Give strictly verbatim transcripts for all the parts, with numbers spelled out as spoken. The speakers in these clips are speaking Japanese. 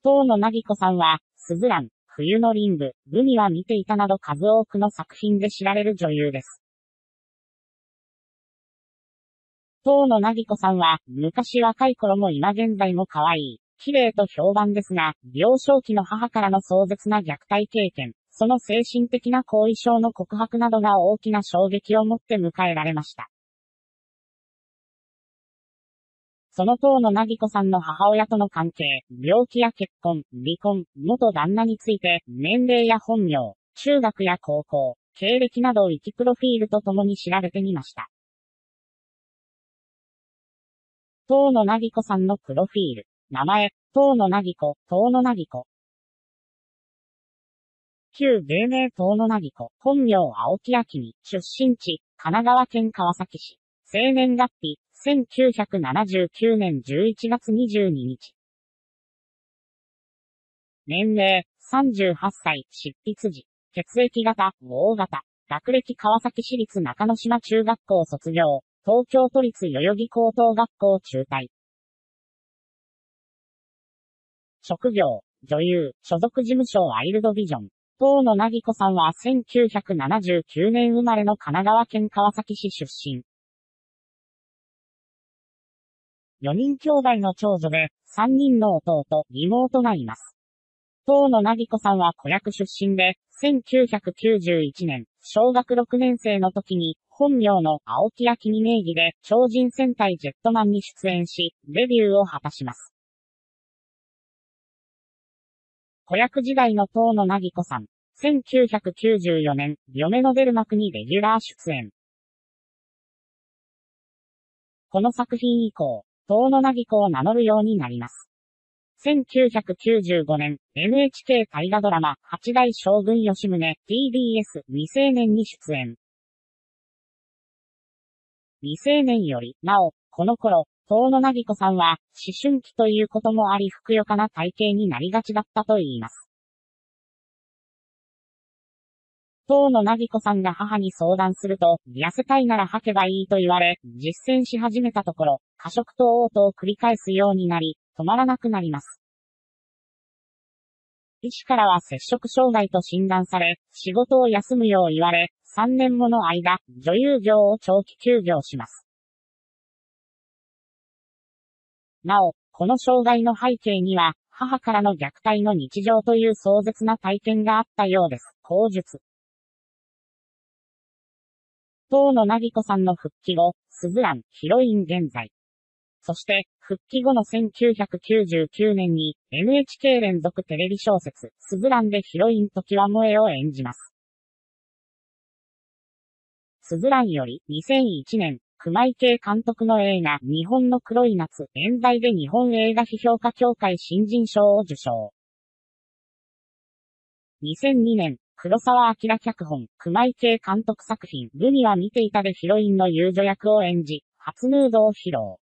遠野なぎこさんは、すずらん、冬のリンブ、海は見ていたなど数多くの作品で知られる女優です。遠野なぎこさんは、昔若い頃も今現在も可愛い、綺麗と評判ですが、幼少期の母からの壮絶な虐待経験、その精神的な後遺症の告白などが大きな衝撃をもって迎えられました。その遠野なぎこさんの母親との関係、病気や結婚、離婚、元旦那について、年齢や本名、中学や高校、経歴などをウィキプロフィールとともに調べてみました。遠野なぎこさんのプロフィール。名前、遠野なぎこ、遠野なぎこ。旧芸名遠野なぎこ、本名青木明美、出身地、神奈川県川崎市。生年月日、せんきゅうひゃくななじゅうきゅうねんじゅういちがつにじゅうににち。年齢、さんじゅうはっさい、執筆時。血液型、O型。学歴川崎市立中之島中学校卒業。東京都立代々木高等学校中退。職業、女優、所属事務所ワイルドビジョン。遠野なぎこさんはせんきゅうひゃくななじゅうきゅうねん生まれの神奈川県川崎市出身。よにん兄弟の長女で、さんにんの弟、妹がいます。遠野なぎこさんは子役出身で、せんきゅうひゃくきゅうじゅういちねん、小学ろくねん生の時に、本名の青木明美名義で、超人戦隊ジェットマンに出演し、デビューを果たします。子役時代の遠野なぎこさん、せんきゅうひゃくきゅうじゅうよねん、嫁の出る幕にレギュラー出演。この作品以降、遠野なぎこを名乗るようになります。せんきゅうひゃくきゅうじゅうごねん、エヌエイチケー 大河ドラマ、八代将軍吉宗、ティービーエス、未成年に出演。未成年より、なお、この頃、遠野なぎこさんは、思春期ということもありふくよかな体型になりがちだったといいます。遠野なぎこさんが母に相談すると、痩せたいなら吐けばいいと言われ、実践し始めたところ、過食と嘔吐を繰り返すようになり、止まらなくなります。医師からは摂食障害と診断され、仕事を休むよう言われ、さんねんもの間、女優業を長期休業します。なお、この障害の背景には、母からの虐待の日常という壮絶な体験があったようです。口述。遠野なぎこさんの復帰後、すずらん、ヒロイン現在。そして、復帰後のせんきゅうひゃくきゅうじゅうきゅうねんに、エヌエイチケー 連続テレビ小説、すずらんでヒロイン常盤萌を演じます。すずらんより、にせんいちねん、熊池監督の映画、日本の黒い夏、現在で日本映画批評家協会新人賞を受賞。にせんにねん、黒澤明脚本、熊池監督作品、海は見ていたでヒロインの遊女役を演じ、初ヌードを披露。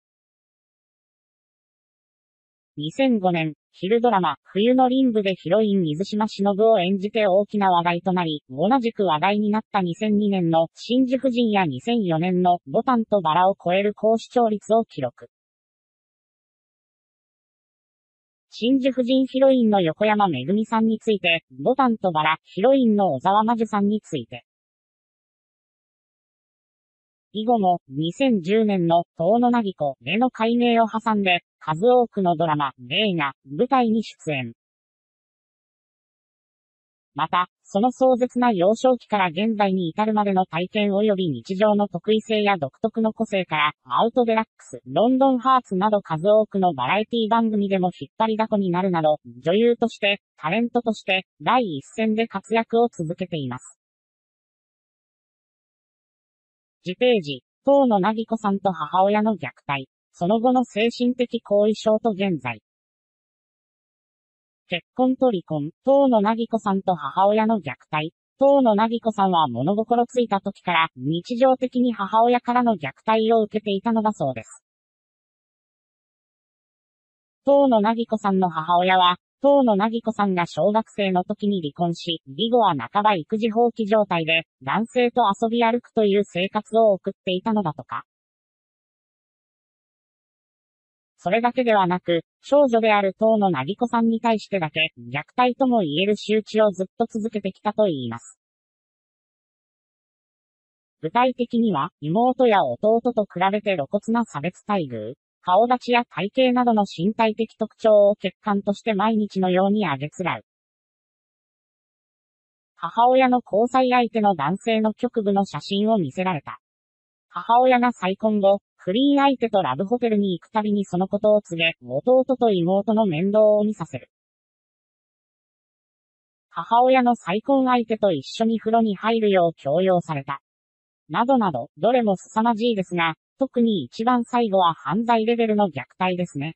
にせんごねん、昼ドラマ、冬のリンブでヒロイン水島しのぶを演じて大きな話題となり、同じく話題になったにせんにねんの真珠夫人やにせんよねんのボタンとバラを超える高視聴率を記録。真珠夫人ヒロインの横山めぐみさんについて、ボタンとバラ、ヒロインの小沢真珠さんについて。以後も、にせんじゅうねんの遠野なぎこへの改名を挟んで、数多くのドラマ、映画、舞台に出演。また、その壮絶な幼少期から現在に至るまでの体験及び日常の特異性や独特の個性から、アウトデラックス、ロンドンハーツなど数多くのバラエティ番組でも引っ張りだこになるなど、女優として、タレントとして、第一線で活躍を続けています。次ページ、遠野なぎこさんと母親の虐待。その後の精神的後遺症と現在。結婚と離婚、遠野なぎこさんと母親の虐待。遠野なぎこさんは物心ついた時から日常的に母親からの虐待を受けていたのだそうです。遠野なぎこさんの母親は、遠野なぎこさんが小学生の時に離婚し、離後は半ば育児放棄状態で、男性と遊び歩くという生活を送っていたのだとか。 それだけではなく、長女である当のなぎこさんに対してだけ、虐待とも言える仕打ちをずっと続けてきたと言います。具体的には、妹や弟と比べて露骨な差別待遇、顔立ちや体型などの身体的特徴を欠陥として毎日のようにあげつらう。母親の交際相手の男性の局部の写真を見せられた。母親が再婚後、不倫相手とラブホテルに行くたびにそのことを告げ、弟と妹の面倒を見させる。母親の再婚相手と一緒に風呂に入るよう強要された。などなど、どれも凄まじいですが、特に一番最後は犯罪レベルの虐待ですね。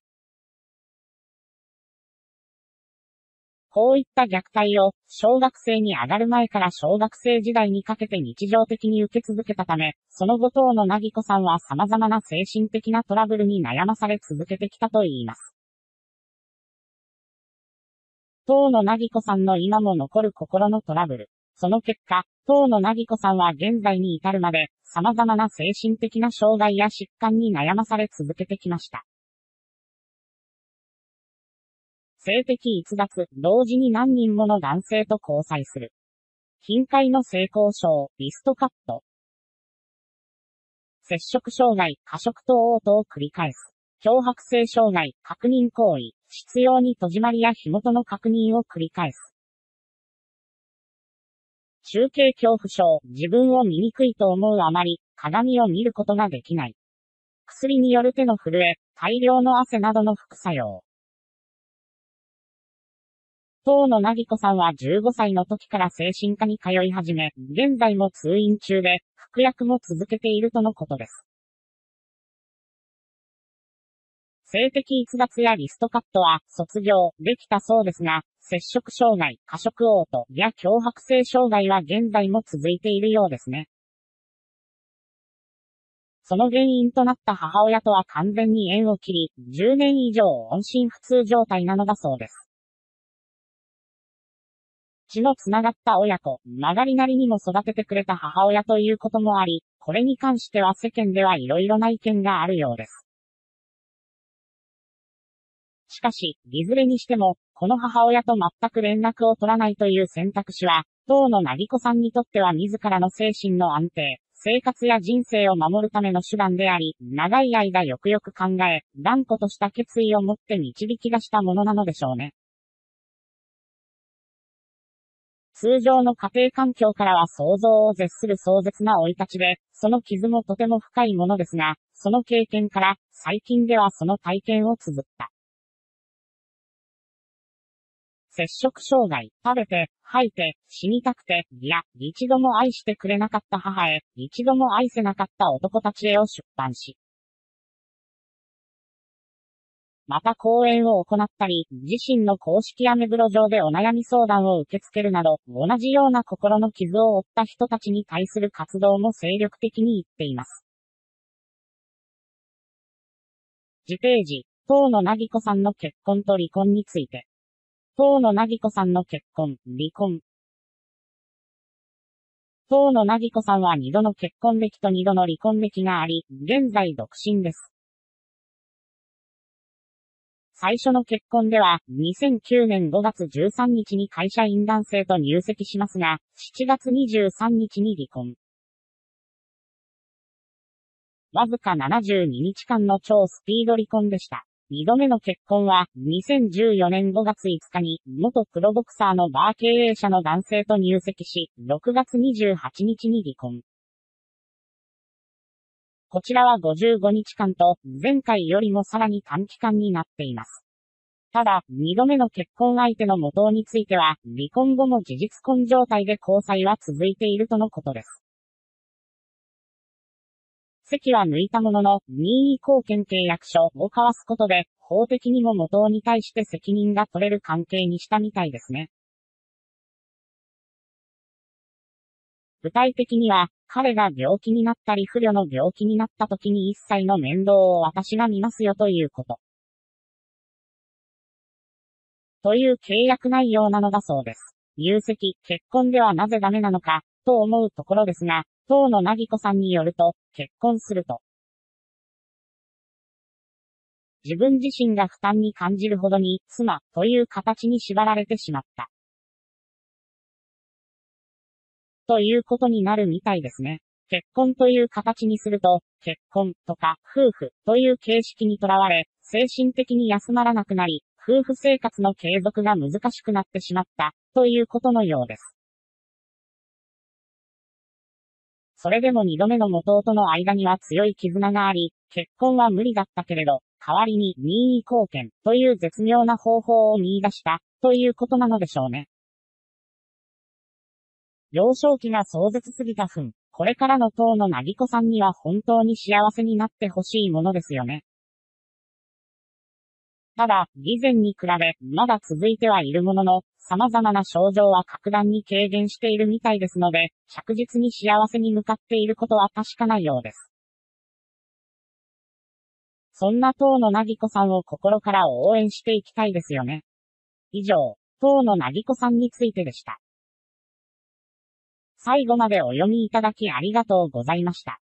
こういった虐待を、小学生に上がる前から小学生時代にかけて日常的に受け続けたため、その後当のなぎこさんは様々な精神的なトラブルに悩まされ続けてきたといいます。当のなぎこさんの今も残る心のトラブル。その結果、当のなぎこさんは現在に至るまで、様々な精神的な障害や疾患に悩まされ続けてきました。性的逸脱、同時に何人もの男性と交際する。頻回の性交渉、リストカット。摂食障害、過食と嘔吐を繰り返す。強迫性障害、確認行為、執拗に戸締まりや火元の確認を繰り返す。中継恐怖症、自分を醜いと思うあまり、鏡を見ることができない。薬による手の震え、大量の汗などの副作用。当のなぎこさんはじゅうごさいの時から精神科に通い始め、現在も通院中で、服薬も続けているとのことです。性的逸脱やリストカットは、卒業、できたそうですが、摂食障害、過食嘔吐や強迫性障害は現在も続いているようですね。その原因となった母親とは完全に縁を切り、じゅうねん以上音信不通状態なのだそうです。血のつながった親子、曲がりなりにも育ててくれた母親ということもあり、これに関しては世間ではいろいろな意見があるようです。しかし、いずれにしても、この母親と全く連絡を取らないという選択肢は、当のなぎこさんにとっては自らの精神の安定、生活や人生を守るための手段であり、長い間よくよく考え、断固とした決意を持って導き出したものなのでしょうね。通常の家庭環境からは想像を絶する壮絶な生い立ちで、その傷もとても深いものですが、その経験から、最近ではその体験を綴った。摂食障害、食べて、吐いて、死にたくて、いや、一度も愛してくれなかった母へ、一度も愛せなかった男たちへを出版し、また講演を行ったり、自身の公式アメブロ上でお悩み相談を受け付けるなど、同じような心の傷を負った人たちに対する活動も精力的に言っています。次ページ、当のなぎこさんの結婚と離婚について。当のなぎこさんの結婚、離婚。当のなぎこさんはにどの結婚歴とにどの離婚歴があり、現在独身です。最初の結婚では、にせんきゅうねんごがつじゅうさんにちに会社員男性と入籍しますが、しちがつにじゅうさんにちに離婚。わずかななじゅうににちかんの超スピード離婚でした。にどめの結婚は、にせんじゅうよねんごがついつかに、元プロボクサーのバー経営者の男性と入籍し、ろくがつにじゅうはちにちに離婚。こちらはごじゅうごにちかんと、前回よりもさらに短期間になっています。ただ、にどめの結婚相手の元については、離婚後も事実婚状態で交際は続いているとのことです。籍は抜いたものの、任意後見契約書を交わすことで、法的にも元に対して責任が取れる関係にしたみたいですね。具体的には、彼が病気になったり不慮の病気になった時に一切の面倒を私が見ますよということ。という契約内容なのだそうです。入籍、結婚ではなぜダメなのか、と思うところですが、当のなぎこさんによると、結婚すると、 自分自身が負担に感じるほどに、妻、という形に縛られてしまった。ということになるみたいですね。結婚という形にすると、結婚とか夫婦という形式にとらわれ、精神的に休まらなくなり、夫婦生活の継続が難しくなってしまった、ということのようです。それでも二度目の元との間には強い絆があり、結婚は無理だったけれど、代わりに任意後見という絶妙な方法を見出した、ということなのでしょうね。幼少期が壮絶すぎた分、これからの当のなぎこさんには本当に幸せになってほしいものですよね。ただ、以前に比べ、まだ続いてはいるものの、様々な症状は格段に軽減しているみたいですので、着実に幸せに向かっていることは確かなようです。そんな当のなぎこさんを心から応援していきたいですよね。以上、当のなぎこさんについてでした。最後までお読みいただきありがとうございました。